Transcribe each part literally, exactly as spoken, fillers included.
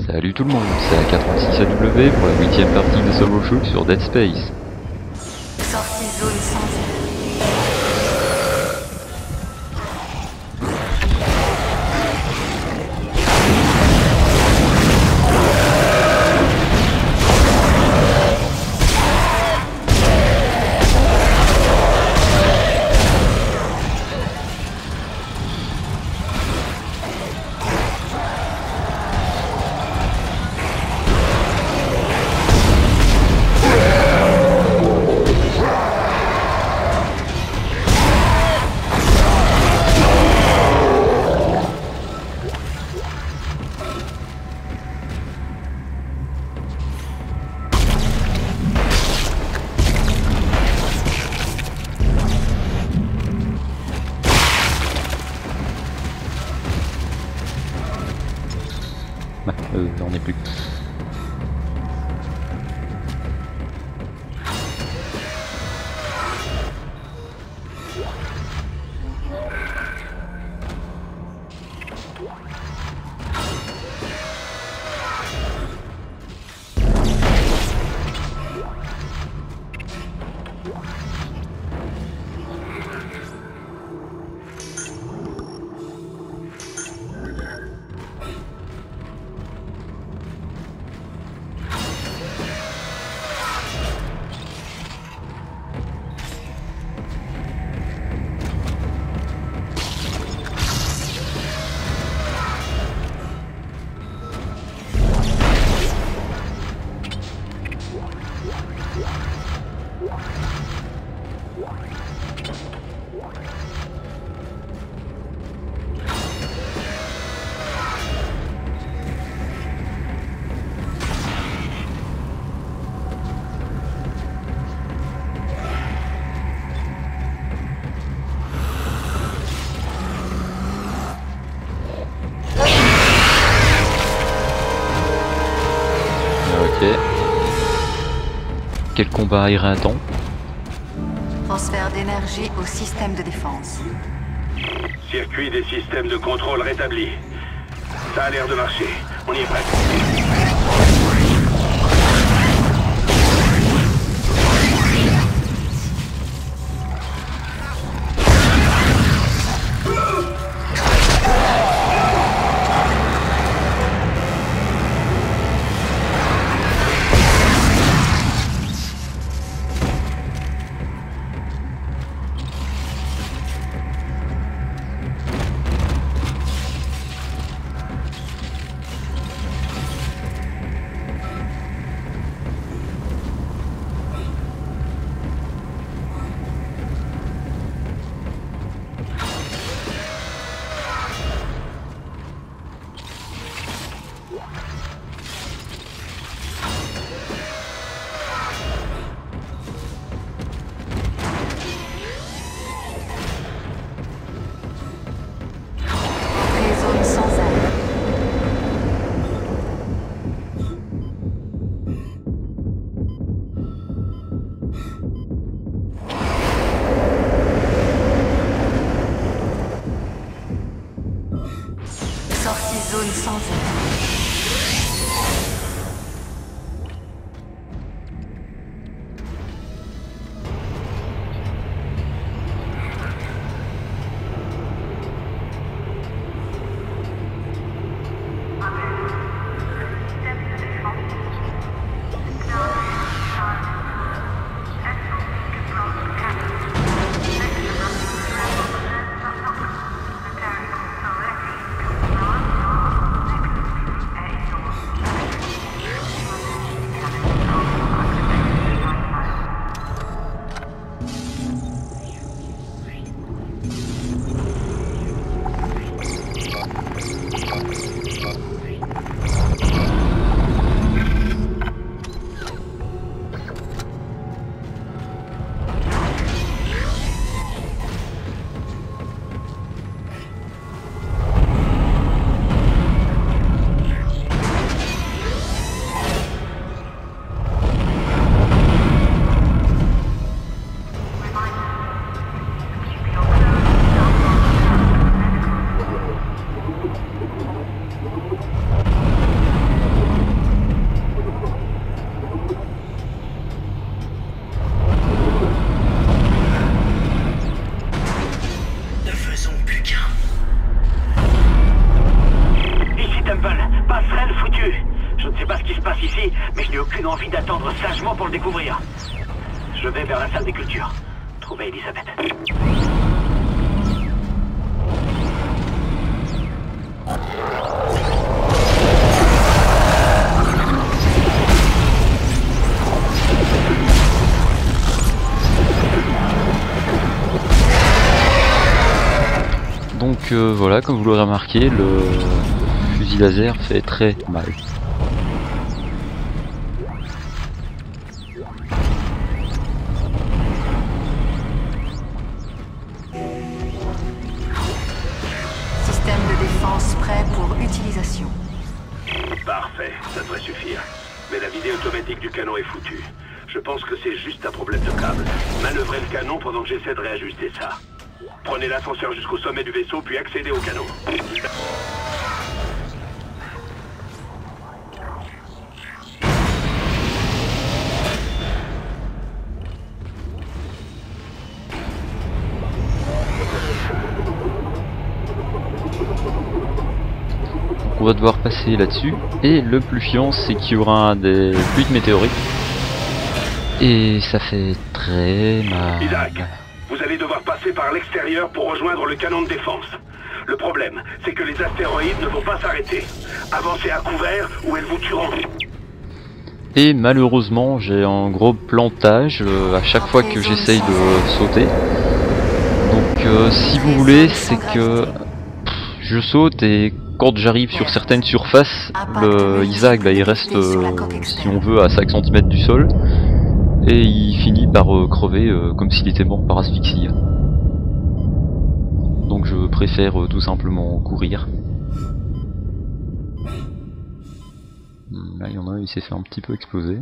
Salut tout le monde, c'est A K trente-six A W pour la huitième partie de Solo Shoot sur Dead Space. Sortie zone sans Bah, euh, on est plus. Quel combat éreintant. transfert d'énergie au système de défense. Circuit des systèmes de contrôle rétabli. Ça a l'air de marcher. On y est presque. foutu. Je ne sais pas ce qui se passe ici, mais je n'ai aucune envie d'attendre sagement pour le découvrir. Je vais vers la salle des cultures. Trouver Elisabeth. Donc euh, voilà, comme vous l'aurez remarqué, le fusil laser fait très mal. Système de défense prêt pour utilisation. Parfait, ça devrait suffire. Mais la vidéo automatique du canon est foutue. Je pense que c'est juste un problème de câble. Manœuvrez le canon pendant que j'essaie de réajuster ça. Prenez l'ascenseur jusqu'au sommet du vaisseau, puis accédez au canon. On va devoir passer là-dessus. Et le plus chiant, c'est qu'il y aura des pluies de météorites. Et ça fait très mal. Isaac, vous allez devoir passer par l'extérieur pour rejoindre le canon de défense. Le problème, c'est que les astéroïdes ne vont pas s'arrêter. Avancez à couvert ou elles vous tueront. Et malheureusement, j'ai un gros plantage euh, à chaque fois que j'essaye de sauter. Donc euh, si vous voulez, c'est que pff, je saute et quand j'arrive sur certaines surfaces, le Isaac là, il reste, euh, si on veut, à cinq centimètres du sol. Et il finit par euh, crever euh, comme s'il était mort par asphyxie. Donc je préfère euh, tout simplement courir. Là il y en a un, il s'est fait un petit peu exploser.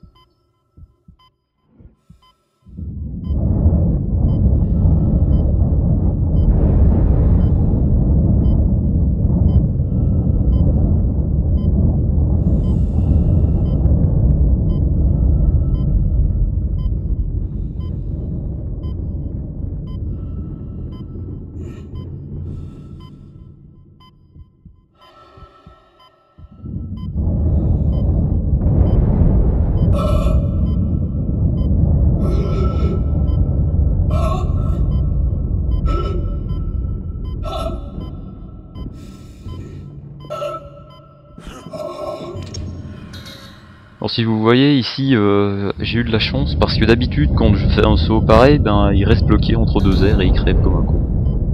Alors si vous voyez ici, euh, j'ai eu de la chance parce que d'habitude quand je fais un saut pareil, ben il reste bloqué entre deux airs et il crève comme un con.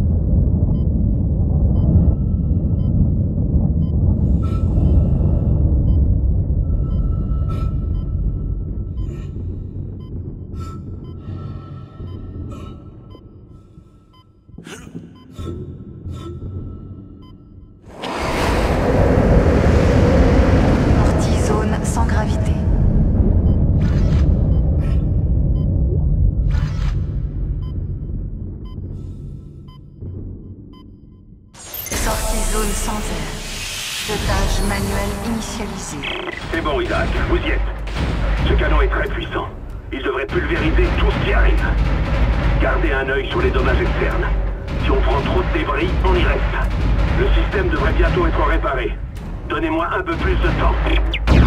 Zone sans air. Jetage manuel initialisé. C'est bon, Isaac, vous y êtes. Ce canon est très puissant. Il devrait pulvériser tout ce qui arrive. Gardez un œil sur les dommages externes. Si on prend trop de débris, on y reste. Le système devrait bientôt être réparé. Donnez-moi un peu plus de temps.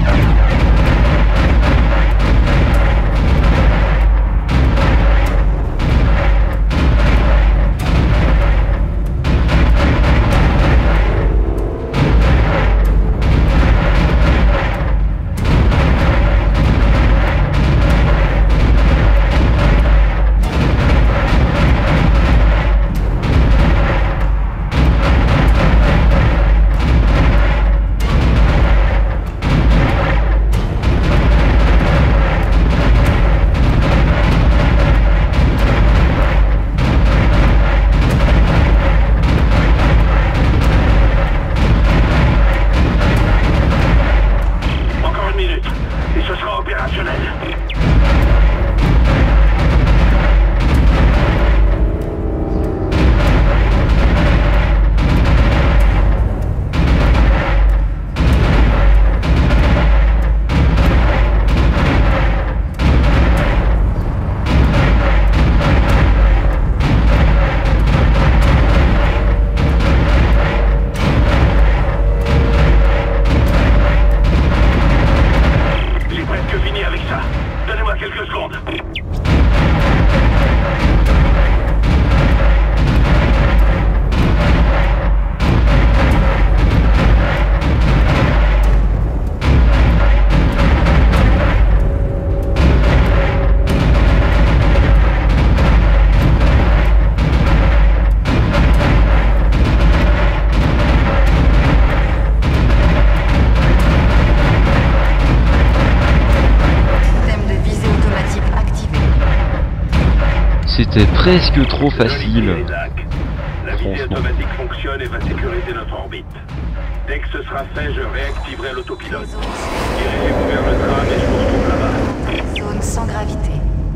C'était presque trop facile. La visée automatique fonctionne et va sécuriser notre orbite. Dès que ce sera fait, je réactiverai l'autopilote. Dirigez-vous vers le tram et je vous retrouve là-bas. Zone sans gravité.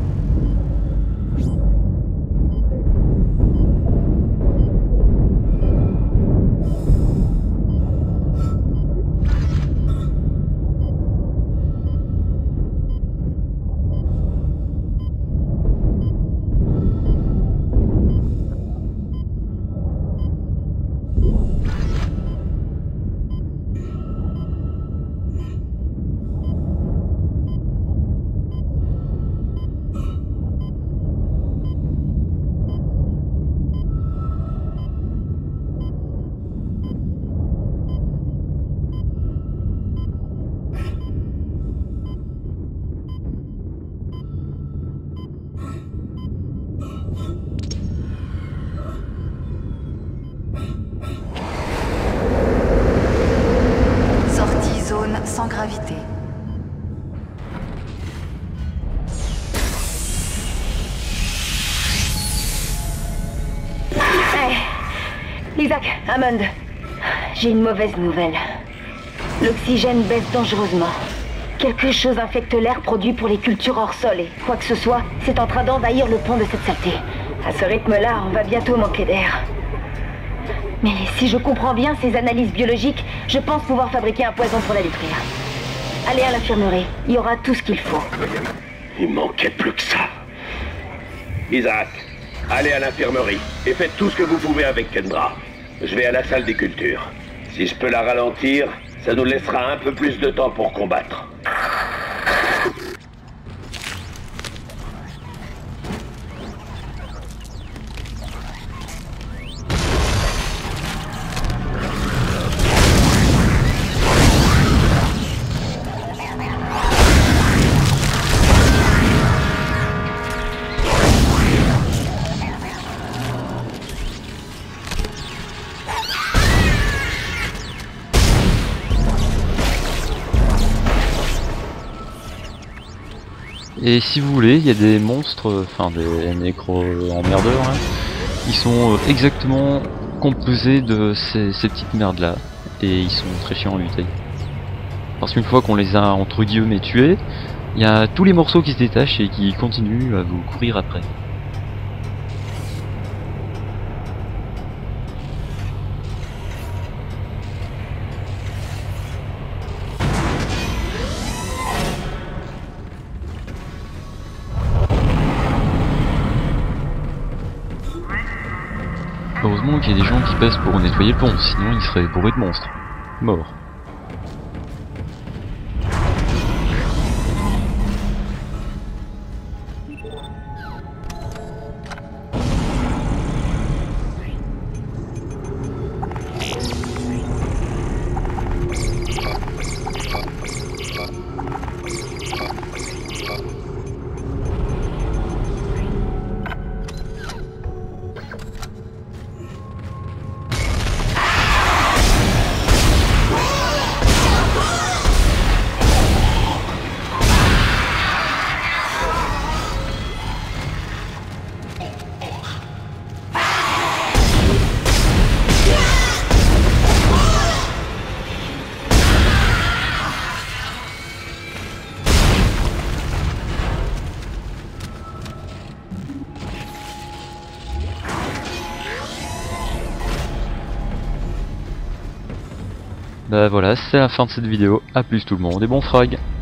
Sans gravité. Hey, Isaac, Hammond, j'ai une mauvaise nouvelle. L'oxygène baisse dangereusement. Quelque chose infecte l'air produit pour les cultures hors sol et quoi que ce soit, c'est en train d'envahir le pont de cette saleté. À ce rythme-là, on va bientôt manquer d'air. Mais si je comprends bien ces analyses biologiques, je pense pouvoir fabriquer un poison pour la détruire. Allez à l'infirmerie, il y aura tout ce qu'il faut. Il manquait plus que ça. Isaac, allez à l'infirmerie et faites tout ce que vous pouvez avec Kendra. Je vais à la salle des cultures. Si je peux la ralentir, ça nous laissera un peu plus de temps pour combattre. Et si vous voulez, il y a des monstres, enfin des nécro-emmerdeurs, hein, ils sont euh, exactement composés de ces, ces petites merdes là, et ils sont très chiants à lutter. Parce qu'une fois qu'on les a entre guillemets tués, il y a tous les morceaux qui se détachent et qui continuent à vous courir après. Heureusement qu'il y a des gens qui passent pour nettoyer le pont, sinon il serait bourré de monstres. Mort. Bah voilà, c'est la fin de cette vidéo. A plus tout le monde et bon frag.